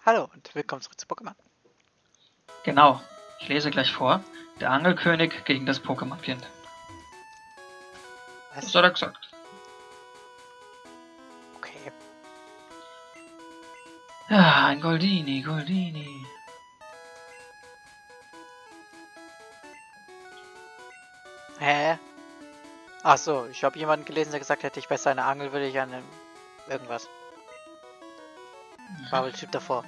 Hallo und willkommen zurück zu Pokémon. Genau, ich lese gleich vor. Der Angelkönig gegen das Pokémon-Kind. Was? Was hat er gesagt? Okay. Ja, ein Goldini. Hä? Achso, ich habe jemanden gelesen, der gesagt hätte, ich bei seiner Angel würde ich an irgendwas. War wohl der Typ davor.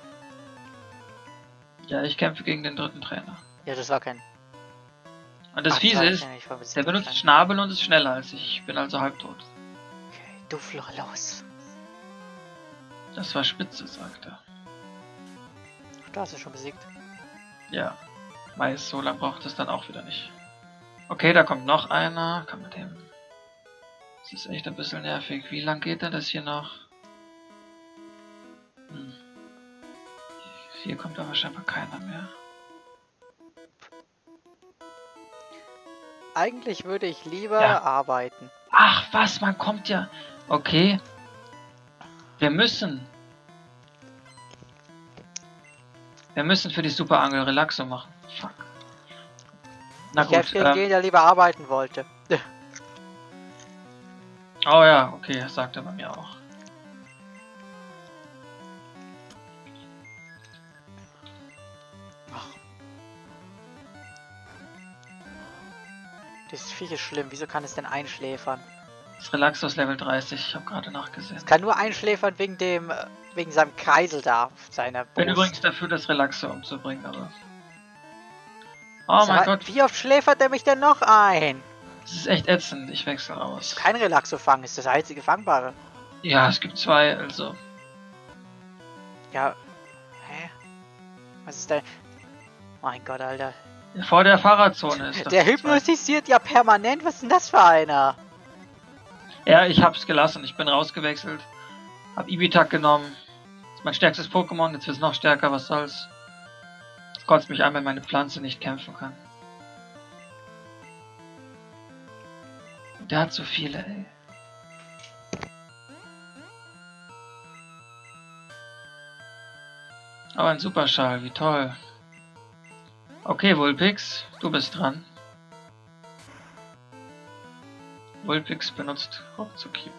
Ja, ich kämpfe gegen den dritten Trainer. Ja, das war kein... Und das Ach, Fiese ist, ich war ein bisschen der benutzt klein. Schnabel und ist schneller als ich. Ich bin also halbtot. Okay, du Flor, los. Das war spitze, sagt er. Ach, du hast es schon besiegt. Ja, weiß, so lang braucht es dann auch wieder nicht. Okay, da kommt noch einer. Kann mit dem... Das ist echt ein bisschen nervig. Wie lang geht denn das hier noch? Hier kommt aber scheinbar keiner mehr. Eigentlich würde ich lieber arbeiten. Ach was, man kommt ja... Okay. Wir müssen für die Super Angel Relaxo machen. Fuck. Na Ich gut, kämpfe gegen den, der lieber arbeiten wollte. oh ja, okay, sagt er bei mir auch. Das Viech ist schlimm. Wieso kann es denn einschläfern? Das Relaxo ist Level 30, ich habe gerade nachgesehen. Es kann nur einschläfern wegen dem... wegen seinem Kreisel da auf seiner Brust. Bin übrigens dafür, das Relaxo umzubringen, aber... Oh mein Gott, Wie oft schläfert er mich denn noch ein? das ist echt ätzend, ich wechsle Das aus. ist kein Relaxo-Fang, ist das einzige Fangbare. Ja, es gibt zwei, also... Ja. Hä? Was ist denn? Mein Gott, Alter. Vor der Fahrradzone ist das. Der hypnotisiert ja permanent. Was ist denn das für einer? Ja, ich hab's gelassen, ich bin rausgewechselt. Hab Ibitak genommen. Das ist mein stärkstes Pokémon, jetzt wird's noch stärker, was soll's. Es kotzt mich an, wenn meine Pflanze nicht kämpfen kann. Und der hat so viele, ey. Aber ein Superschall, wie toll. Okay, Vulpix, du bist dran. Vulpix benutzt Ruckzuckieb.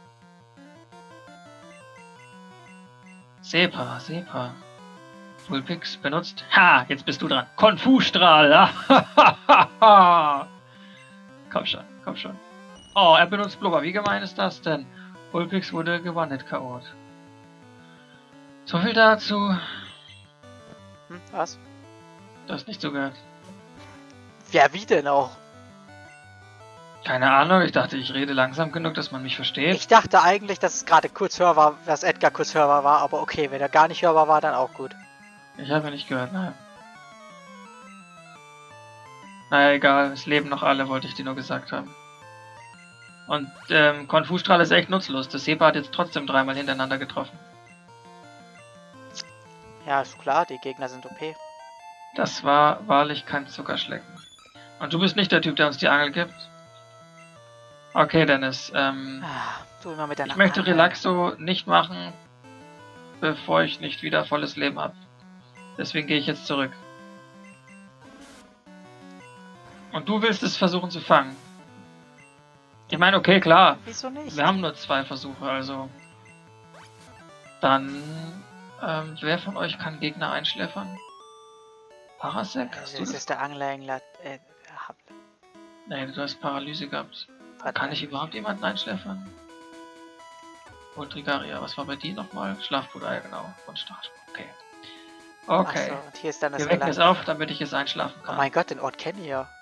Sepa. Vulpix benutzt... Ha, jetzt bist du dran. Konfu-Strahl. Komm schon. Oh, er benutzt Blubber. Wie gemein ist das denn? Vulpix wurde gewannet, K.O. So viel dazu. Was? Du hast nicht zugehört. Ja, wie denn auch? Keine Ahnung, ich dachte, ich rede langsam genug, dass man mich versteht. Ich dachte eigentlich, dass es gerade kurz hörbar, dass Edgar kurz hörbar war, aber okay, wenn er gar nicht hörbar war, dann auch gut. Ich habe nicht gehört, nein. Naja, egal, es leben noch alle, wollte ich dir nur gesagt haben. Und Konfu-Strahl ist echt nutzlos. Das Sepa hat jetzt trotzdem dreimal hintereinander getroffen. Ja, ist klar, die Gegner sind OP. Das war wahrlich kein Zuckerschlecken. Und du bist nicht der Typ, der uns die Angel gibt? Okay, Dennis, Du immer mit deiner ich möchte Angel. Relaxo nicht machen, bevor ich nicht wieder volles Leben habe. Deswegen gehe ich jetzt zurück. Und du willst es versuchen zu fangen. Ich meine, okay, klar. Wieso nicht? Wir haben nur 2 Versuche, also... Dann... wer von euch kann Gegner einschläfern? Parasek? Hast du Das das? ist der Angler Nee, du hast Paralyse gehabt. Kann ich überhaupt jemanden einschläfern? Ultrigaria, was war bei dir nochmal? Schlafbruder, ja genau. Und Starspruch, okay. Okay. Achso, und hier ist dann das Wir wecken es Relaxo. auf, damit ich es einschlafen Oh kann. mein Gott, den Ort kenne ich ja.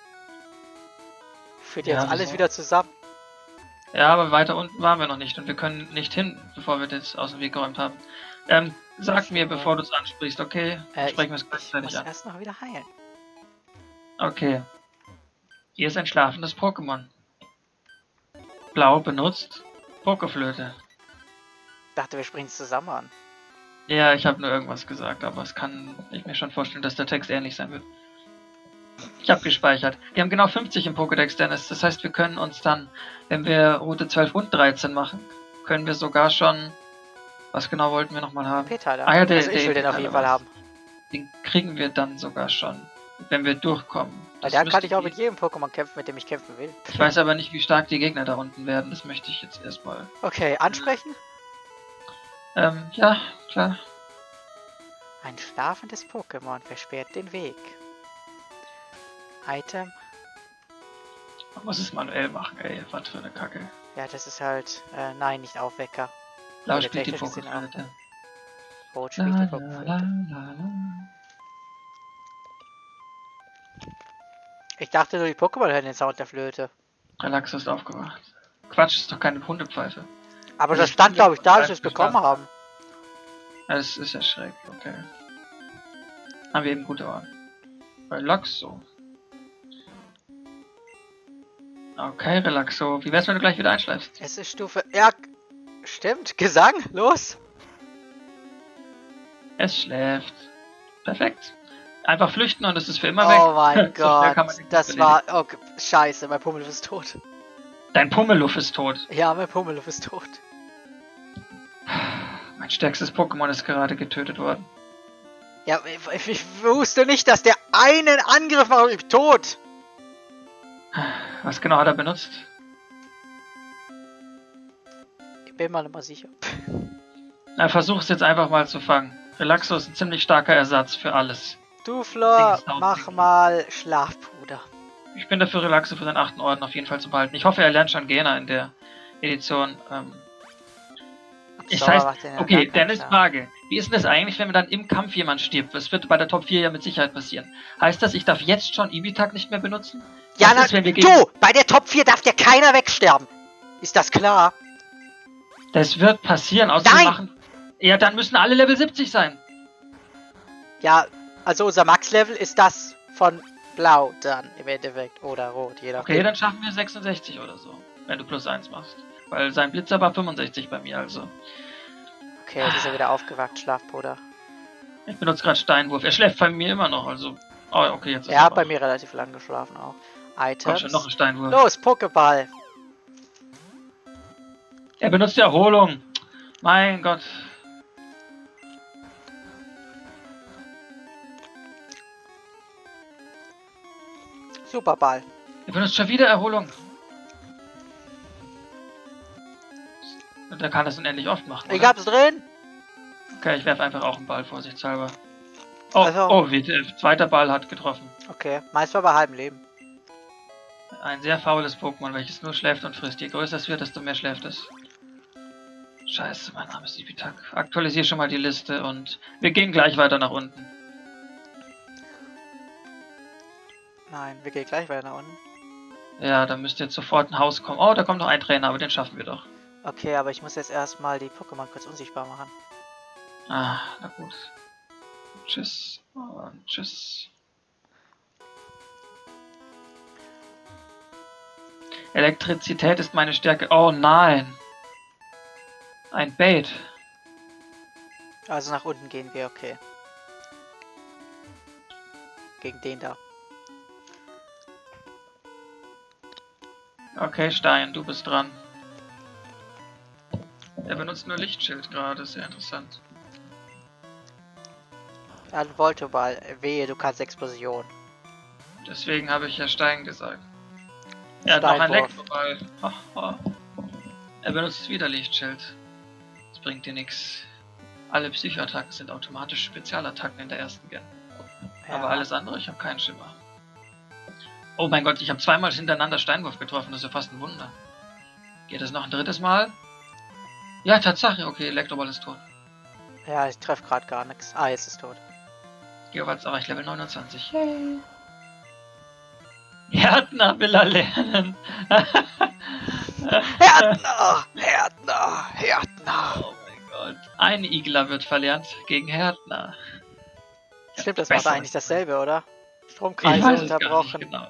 Führt Ja, jetzt das alles auch. wieder zusammen. Ja, aber weiter unten waren wir noch nicht und wir können nicht hin, bevor wir das aus dem Weg geräumt haben. Sag mir, bevor du es ansprichst, okay? Dann sprechen wir es Ich gleichzeitig muss an. erst noch wieder heilen. Okay. Hier ist ein schlafendes Pokémon. Blau benutzt Pokeflöte. Dachte, wir springen es zusammen an. Ja, ich habe nur irgendwas gesagt, aber es kann ich mir schon vorstellen, dass der Text ähnlich sein wird. Ich habe gespeichert. Wir haben genau 50 im Pokédex, Dennis. Das heißt, wir können uns dann, wenn wir Route 12 und 13 machen, können wir sogar schon Was genau wollten wir nochmal haben? P-Teiler. Ah ja, Also ich will den auf jeden Fall haben. Den kriegen wir dann sogar schon, wenn wir durchkommen. Weil dann kann ich auch mit jedem Pokémon kämpfen, mit dem ich kämpfen will. Ich weiß aber nicht, wie stark die Gegner da unten werden. Das möchte ich jetzt erstmal. Okay, ansprechen? Ja, klar. Ein schlafendes Pokémon versperrt den Weg. Item. Man muss es manuell machen, ey. Was für eine Kacke. Ja, das ist halt... nein, nicht Aufwecker. Laut Oder spielt die technisch gesehen auch. Vogelflöte. Rot La, spielt die la, Pokémon. la, la, la. Ich dachte nur, die Pokémon hören den Sound der Flöte. Relaxo ist aufgewacht. Quatsch, ist doch keine Hundepfeife. Aber Also das stand, glaube ich, da, als wir es Pfeife bekommen stand. haben. Ja, das ist ja schräg, okay. Haben wir eben gute Ohren. Relaxo. Okay, Relaxo. Wie wär's, wenn du gleich wieder einschläfst? Es ist Stufe... Ja, stimmt. Gesang, los. Es schläft. Perfekt. Einfach flüchten und es ist für immer weg. Oh mein So schnell kann Gott. man nichts Das erledigen. war... Oh, scheiße, mein Pummeluff ist tot. Dein Pummeluff ist tot. Ja, mein Pummeluff ist tot. Mein stärkstes Pokémon ist gerade getötet worden. Ja, ich wusste nicht, dass der einen Angriff macht und ich bin tot. Was genau hat er benutzt? Ich bin mal immer sicher. Na, versuch's jetzt einfach mal zu fangen. Relaxo ist ein ziemlich starker Ersatz für alles. Du, Flor, Ding ist mach Ding. mal Schlafpuder. Ich bin dafür, Relaxo für seinen 8. Orden auf jeden Fall zu behalten. Ich hoffe, er lernt schon Gena in der Edition. Das Sauer heißt, macht den ja okay, gar keinen Dennis, Schaden. Frage. Wie ist denn das eigentlich, wenn mir dann im Kampf jemand stirbt? Das wird bei der Top 4 ja mit Sicherheit passieren. Heißt das, ich darf jetzt schon Ibitak nicht mehr benutzen? Ja, Was na, ist, wenn wir gegen... du, bei der Top 4 darf dir keiner wegsterben. Ist das klar? Das wird passieren, außer Nein! wir machen... Ja, dann müssen alle Level 70 sein. Ja, also unser Max-Level ist das von Blau dann im Endeffekt. Oder Rot, je nachdem. Okay, dann schaffen wir 66 oder so, wenn du +1 machst. Weil sein Blitzer war 65 bei mir, also. Okay, jetzt ist er wieder aufgewacht, Schlafpuder. Ich benutze gerade Steinwurf. Er schläft bei mir immer noch, also... Oh, okay, jetzt ist Er hat wach. bei mir relativ lang geschlafen auch. Komm Items. schon, noch ein Steinwurf. Los, Pokéball. Er benutzt die Erholung. Mein Gott. Superball. Er benutzt schon wieder Erholung. Und er kann das unendlich oft machen. Ich oder? hab's drin. Okay, ich werfe einfach auch einen Ball, vorsichtshalber. Oh, Also- oh, wie der zweite Ball hat getroffen. Okay, meist war bei halbem Leben. Ein sehr faules Pokémon, welches nur schläft und frisst. Je größer es wird, desto mehr schläft es. Scheiße, mein Name ist Ibitak. Aktualisiere schon mal die Liste und wir gehen gleich weiter nach unten. Nein, wir gehen gleich weiter nach unten. Ja, da müsste jetzt sofort ein Haus kommen. Oh, da kommt noch ein Trainer, aber den schaffen wir doch. Okay, aber ich muss jetzt erstmal die Pokémon kurz unsichtbar machen. Ah, na gut. Tschüss und tschüss. Elektrizität ist meine Stärke. Oh nein. Ein Bait. Also nach unten gehen wir, okay. Gegen den da. Okay, Stein, du bist dran. Er benutzt nur Lichtschild gerade, sehr interessant. Er hat einen Voltoball. Wehe, du kannst Explosion. Deswegen habe ich ja Stein gesagt. Er hat noch einen Steinwurf. Elektroball. Haha. Er benutzt wieder Lichtschild. Das bringt dir nichts. Alle Psychoattacken sind automatisch Spezialattacken in der ersten Gen. Ja. Aber alles andere, ich habe keinen Schimmer. Oh mein Gott, ich habe zweimal hintereinander Steinwurf getroffen, das ist ja fast ein Wunder. Geht es noch ein drittes Mal? Ja, Tatsache, okay, Elektroball ist tot. Ja, ich treffe gerade gar nichts. Ah, jetzt ist tot. Jeweils aber ich Level 29. Yay. Härtner will er lernen. Härtner! Härtner! Härtner! Oh mein Gott. Ein Igler wird verlernt gegen Härtner. Stimmt, das war Besser. eigentlich dasselbe, oder? Ich Stromkreise weiß es gar nicht unterbrochen. genau.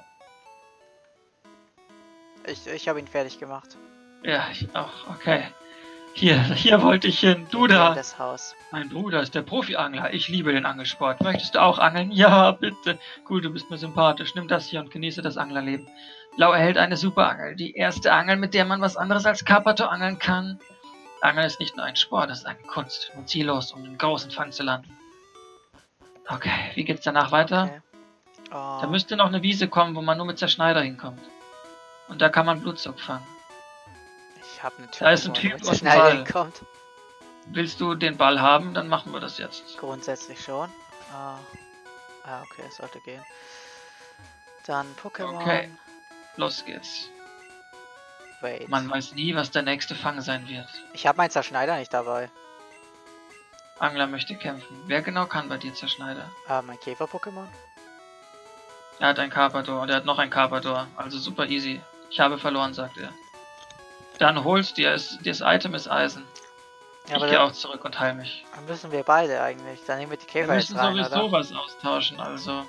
Ich habe ihn fertig gemacht. Ja, ich auch. Okay. Hier wollte ich hin. Du da. Das Haus. Mein Bruder ist der Profi-Angler. Ich liebe den Angelsport. Möchtest du auch angeln? Ja, bitte. Cool, du bist mir sympathisch. Nimm das hier und genieße das Anglerleben. Blau erhält eine Superangel. Die erste Angel, mit der man was anderes als Carpathor angeln kann. Angeln ist nicht nur ein Sport, das ist eine Kunst und ziellos, um einen großen Fang zu landen. Okay, wie geht's danach weiter? Okay. Da müsste noch eine Wiese kommen, wo man nur mit Zerschneider hinkommt. Und da kann man Blutzug fangen. Ich habe eine Tür, Da ist ein wo Typ man aus dem schnell Ball. hinkommt. Willst du den Ball haben, dann machen wir das jetzt. Grundsätzlich schon. Okay, es sollte gehen. Dann Pokémon. Okay. Los geht's. Wait. Man weiß nie, was der nächste Fang sein wird. Ich habe meinen Zerschneider nicht dabei. Angler möchte kämpfen. Wer genau kann bei dir Zerschneider? Mein Käfer-Pokémon? Er hat ein Carpador und er hat noch ein Carpador. Also super easy. Ich habe verloren, sagt er. Dann holst dir es. Das Item ist Eisen. Ja, ich aber gehe auch zurück und heil mich. dann müssen wir beide eigentlich. Dann nehmen wir die Wir Käfer jetzt müssen rein, sowieso oder? was austauschen, also.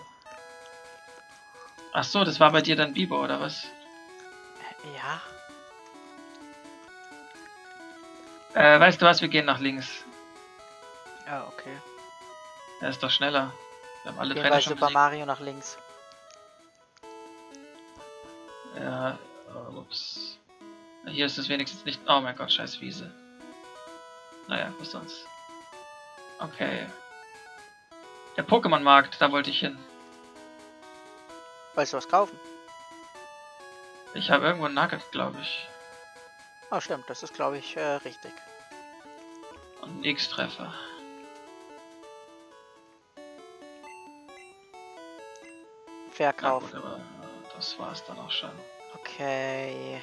Ach so, das war bei dir dann Bibo, oder was? Ja. Weißt du was, wir gehen nach links. Ja, okay. Er ist doch schneller. Wir haben alle Gehen Trainer bei schon Super besiegt. Mario nach links. Ja, ups. Hier ist es wenigstens nicht... Oh mein Gott, scheiß Wiese. Naja, was sonst. Okay. Der Pokémon-Markt, da wollte ich hin. Wolltest du was kaufen? Ich habe irgendwo ein Nugget, glaube ich. Ah, stimmt, das ist, glaube ich, richtig. Und einen X-Treffer. Na Verkauf. gut, aber das war es dann auch schon. Okay.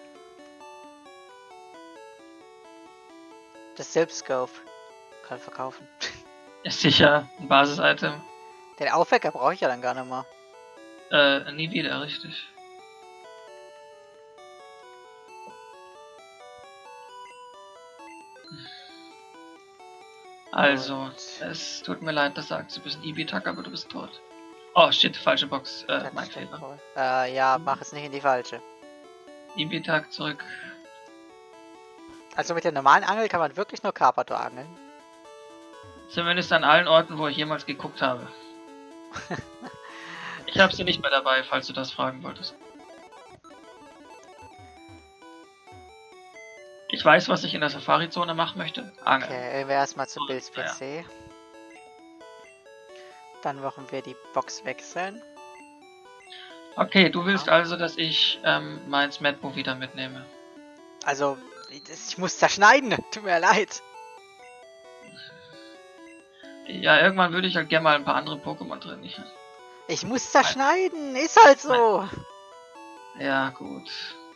Das Silpscope. Kann verkaufen. Ist sicher ein Basis-Item. Den Aufwecker brauche ich ja dann gar nicht mehr. Nie wieder, richtig. Also, Und es tut mir leid, das sagt, du bist ein Ibitak, aber du bist tot. Oh shit, falsche Box. das Mein ist schon Fehler. toll. Ja, mach es nicht in die falsche. Ibitak zurück. Also mit der normalen Angel kann man wirklich nur Carpador angeln. Zumindest an allen Orten, wo ich jemals geguckt habe. Ich habe sie nicht mehr dabei, falls du das fragen wolltest. Ich weiß, was ich in der Safari-Zone machen möchte. Angeln. Okay, gehen wir erstmal zu Und, Bills PC. Dann wollen wir die Box wechseln. Okay, du willst also, dass ich mein Smetbo wieder mitnehme. Also, ich muss zerschneiden. Tut mir leid. Ja, irgendwann würde ich halt gerne mal ein paar andere Pokémon trainieren. Ich muss zerschneiden. Ist halt so. Ja, gut.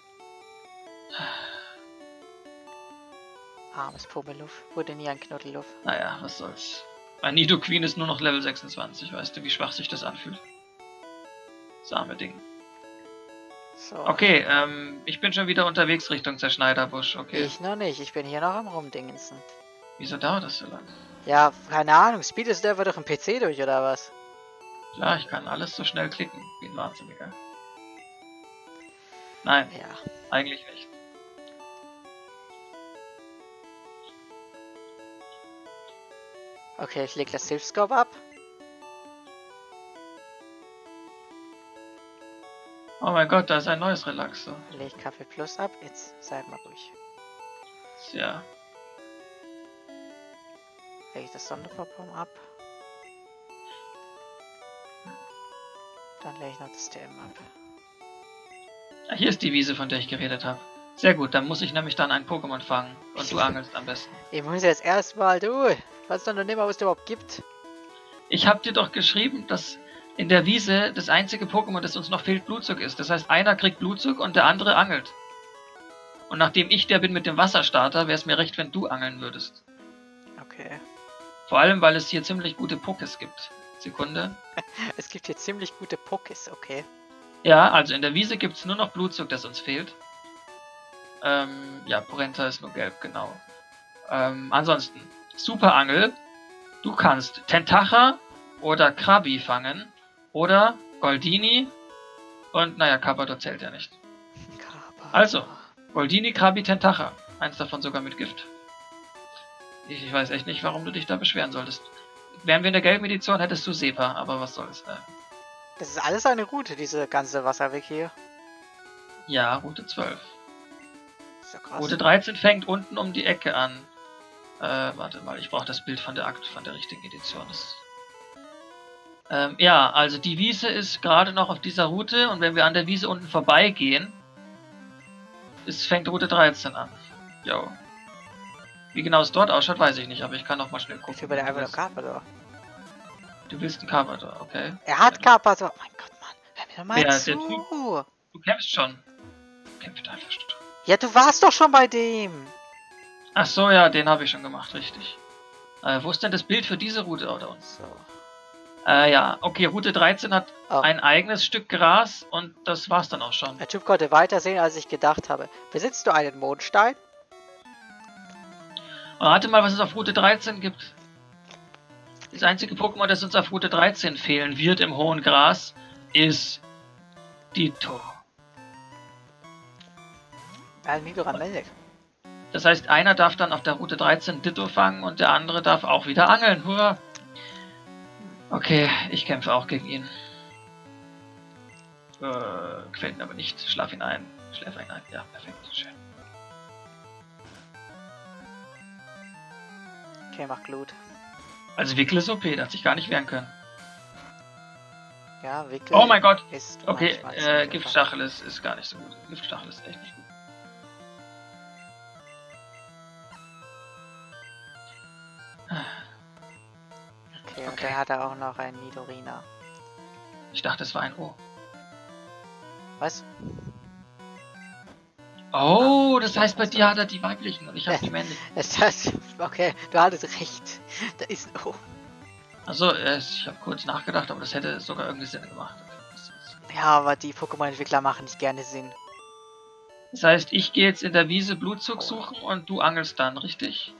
Armes Pummeluff. Wurde nie ein Knuddeluff. Naja, was soll's. Mein Nidoqueen ist nur noch Level 26, weißt du, wie schwach sich das anfühlt? Das arme Ding. So. Okay, ich bin schon wieder unterwegs Richtung Zerschneiderbusch, okay. Ich noch nicht. Ich bin hier noch am Rumdingensen. Wieso dauert das so lange? Ja, keine Ahnung. Speedest du einfach durch den PC durch, oder was? Klar, ich kann alles so schnell klicken, wie ein Wahnsinniger. Nein, Ja. eigentlich nicht. Okay, ich leg das Silpscope ab. Oh mein Gott, da ist ein neues Relaxo. Leg Kaffee Plus ab. Jetzt seid mal ruhig. Ja, Leg ich das Sonderpokémon ab. Dann lege ich noch das TM ab. hier ist die Wiese, von der ich geredet habe. Sehr gut, dann muss ich nämlich dann ein Pokémon fangen. Und du angelst am besten. Ich muss jetzt erstmal, du. Weißt du noch nicht mal, was es überhaupt gibt? Ich habe dir doch geschrieben, dass in der Wiese das einzige Pokémon, das uns noch fehlt, Blutzug ist. Das heißt, einer kriegt Blutzug und der andere angelt. Und nachdem ich der bin mit dem Wasserstarter, wäre es mir recht, wenn du angeln würdest. Okay. Vor allem, weil es hier ziemlich gute Pokés gibt. Sekunde. Es gibt hier ziemlich gute Pokés, okay. Ja, also in der Wiese gibt es nur noch Blutzug, das uns fehlt. Ja, Porenta ist nur gelb, genau. Ansonsten, Superangel. Du kannst Tentacha oder Krabi fangen. Oder Goldini. Und naja, Carpador zählt ja nicht. Also, Goldini, Krabi, Tentacha. Eins davon sogar mit Gift. Ich weiß echt nicht, warum du dich da beschweren solltest. Wären wir in der gelben Edition, hättest du Sepa, aber was soll's. Das ist alles eine Route, diese ganze Wasserweg hier. Ja, Route 12. ist ja krass. Route 13 fängt unten um die Ecke an. Warte mal, ich brauche das Bild von der richtigen Edition. Ja, also die Wiese ist gerade noch auf dieser Route und wenn wir an der Wiese unten vorbeigehen, fängt Route 13 an. Jo. Wie genau es dort ausschaut, weiß ich nicht, aber ich kann noch mal schnell gucken. Ich will einfach nur Carpador. Du willst einen Carpador, okay. Er hat Carpador. Mein Gott, Mann. Hör mir doch mal Ja, zu. der Typ. Du kämpfst schon. Kämpft einfach schon. Ja, du warst doch schon bei dem. Ach so, ja, den habe ich schon gemacht, richtig. Wo ist denn das Bild für diese Route oder uns? So. Ja, okay, Route 13 hat Oh. ein eigenes Stück Gras und das war's dann auch schon. Der Typ konnte weiter sehen, als ich gedacht habe. Besitzt du einen Mondstein? Rate mal, was es auf Route 13 gibt. Das einzige Pokémon, das uns auf Route 13 fehlen wird im hohen Gras, ist Ditto. Nidoran. Das heißt, einer darf dann auf der Route 13 Ditto fangen und der andere darf auch wieder angeln. Hurra! Okay, ich kämpfe auch gegen ihn. Gefällt mir aber nicht. Schlaf ihn ein. Schläf ihn ein. Ja, perfekt. Schön. Okay, mach Glut. Also Wickel ist OP, der hat sich gar nicht wehren können. Ja, Wickel. Oh mein Gott! Ist Okay, manchmal Giftstachel ist gar nicht so gut. Giftstachel ist echt nicht gut. Okay, und dann hat er auch noch einen Nidorina. Ich dachte, es war ein O. Was? Oh, das heißt, bei dir hat er die weiblichen und ich habe die männlichen. Okay, du hattest recht. Da ist ein O. Also, ich habe kurz nachgedacht, aber das hätte sogar irgendwie Sinn gemacht. Ja, aber die Pokémon-Entwickler machen nicht gerne Sinn. Das heißt, ich gehe jetzt in der Wiese Blutzug suchen und du angelst dann, richtig?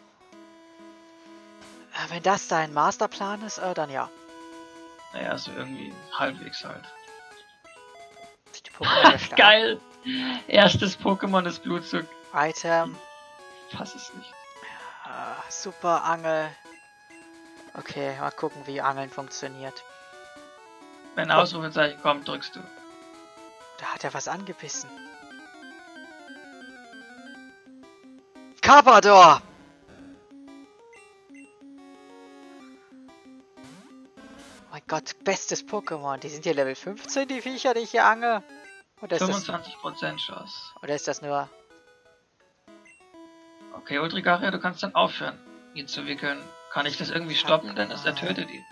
Wenn das dein Masterplan ist, dann ja. Naja, so irgendwie halbwegs halt. Die Pokémon stark. Geil! Erstes Pokémon ist Blutzug. Item. Fass es nicht. Super Angel. Okay, mal gucken, wie Angeln funktioniert. Wenn ein Ausrufezeichen kommt, drückst du. Da hat er was angebissen. Carpador! Mein Gott, bestes Pokémon. Die sind hier Level 15, die Viecher, die ich hier ange. Oder ist 25% Chance. Oder ist das nur... Okay, Ultrigaria, du kannst dann aufhören, ihn zu wickeln. Kann ich das irgendwie stoppen, denn er tötet ihn.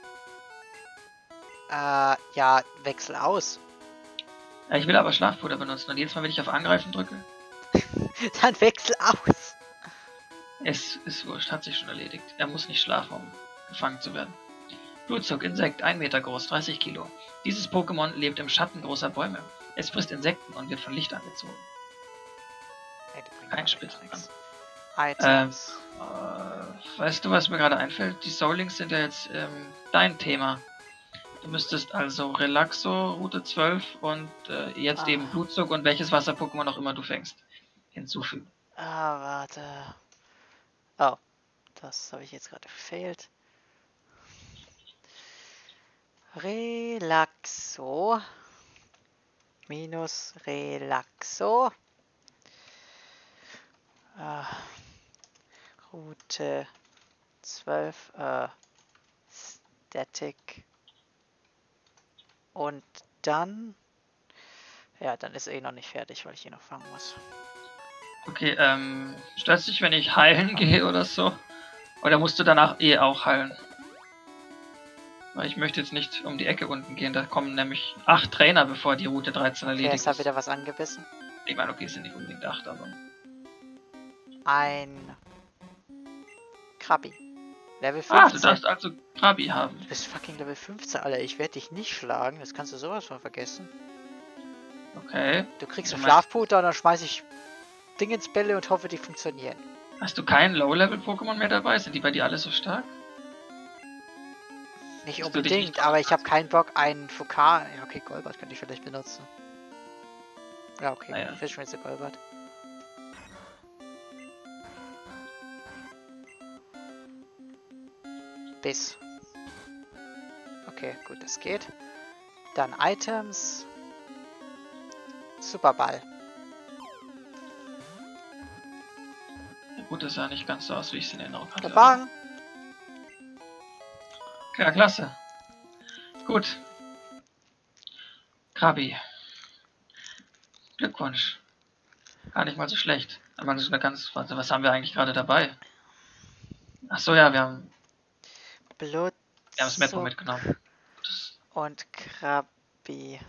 Ja, wechsel aus. Ja, ich will aber Schlafpuder benutzen und jedes Mal, wenn ich auf Angreifen drücke. Dann wechsel aus. Es ist wurscht, hat sich schon erledigt. Er muss nicht schlafen, um gefangen zu werden. Blutzug, Insekt, 1 Meter groß, 30 Kilo. Dieses Pokémon lebt im Schatten großer Bäume. Es frisst Insekten und wird von Licht angezogen. Hey, die bringen Kein mir Spitz. nichts. Items. Weißt du, was mir gerade einfällt? Die Soulings sind ja jetzt dein Thema. Du müsstest also Relaxo, Route 12 und jetzt eben Blutzug und welches Wasser-Pokémon auch immer du fängst, hinzufügen. Warte. Oh, das habe ich jetzt gerade gefailt. Relaxo. Minus Relaxo. Route 12. Static. Und dann... Ja, dann ist noch nicht fertig, weil ich ihn noch fangen muss. Okay, stört dich, wenn ich heilen gehe oder so? Oder musst du danach auch heilen? Weil ich möchte jetzt nicht um die Ecke unten gehen, da kommen nämlich 8 Trainer, bevor die Route 13 erledigt ist. Jetzt hat wieder was angebissen. Ich meine, okay, es sind nicht unbedingt 8, aber... Ein... Krabi. Level 15. Du darfst also Krabi haben. Du bist fucking Level 15, Alter. Ich werde dich nicht schlagen. Das kannst du sowas von vergessen. Okay. Du kriegst einen Schlafpuder und dann schmeiß ich Dingensbälle und hoffe, die funktionieren. Hast du kein Low-Level-Pokémon mehr dabei? Sind die bei dir alle so stark? Nicht unbedingt, aber ich habe keinen Bock, einen Fokal... Ja, okay, Golbat könnte ich vielleicht benutzen. Ja, okay, naja. Fischmütze Golbat. Biss. Okay, gut, das geht. Dann Items. Superball. Gut, das sah nicht ganz so aus, wie ich es in Erinnerung hatte. Bang! Ja, klasse. Gut. Krabi. Glückwunsch. Gar nicht mal so schlecht. Aber das ist eine ganz. Was haben wir eigentlich gerade dabei? Achso, ja, wir haben das Mappo Blutzug mitgenommen. Das, und Krabi.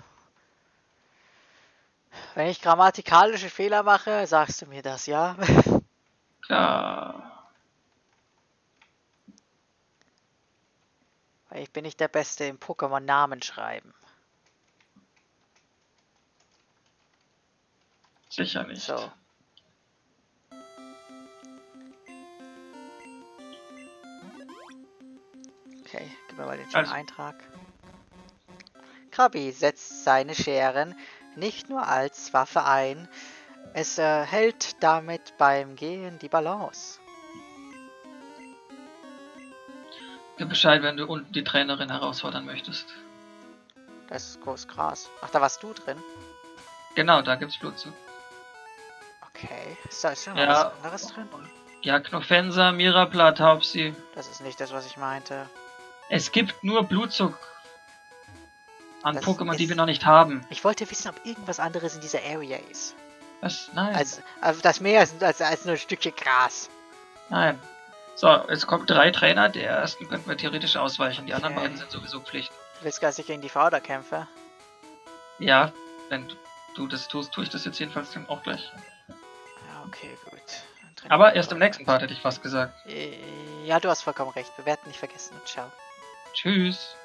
Wenn ich grammatikalische Fehler mache, sagst du mir das, ja? klar. Weil ich bin nicht der Beste im Pokémon-Namen schreiben. Sicher nicht. So. Okay, gib mir mal den schönen Also. Eintrag. Krabi setzt seine Scheren nicht nur als Waffe ein, es hält damit beim Gehen die Balance. Gib Bescheid, wenn du unten die Trainerin herausfordern möchtest. Das ist groß Gras. Ach, da warst du drin? Genau, da gibt's Blutzug. Okay. Ist da schon Ja. was anderes drin? Ja, Knofensa, Mirapla, Taubsi. Das ist nicht das, was ich meinte. Es gibt nur Blutzug an Das Pokémon, die ist- wir noch nicht haben. Ich wollte wissen, ob irgendwas anderes in dieser Area ist. Was? Nein. Also das Meer ist als nur ein Stückchen Gras. Nein. So, jetzt kommen 3 Trainer. Der ersten könnten wir theoretisch ausweichen. Die anderen Okay. beiden sind sowieso Pflicht. Du willst gar nicht gegen die Vorder kämpfe? Ja, wenn du das tust, tue ich das jetzt jedenfalls dann auch gleich. Ja, okay, gut. Dann trennen Aber wir erst im Vorder. nächsten Part hätte ich fast gesagt. Ja, du hast vollkommen recht. Wir werden nicht vergessen. Ciao. Tschüss.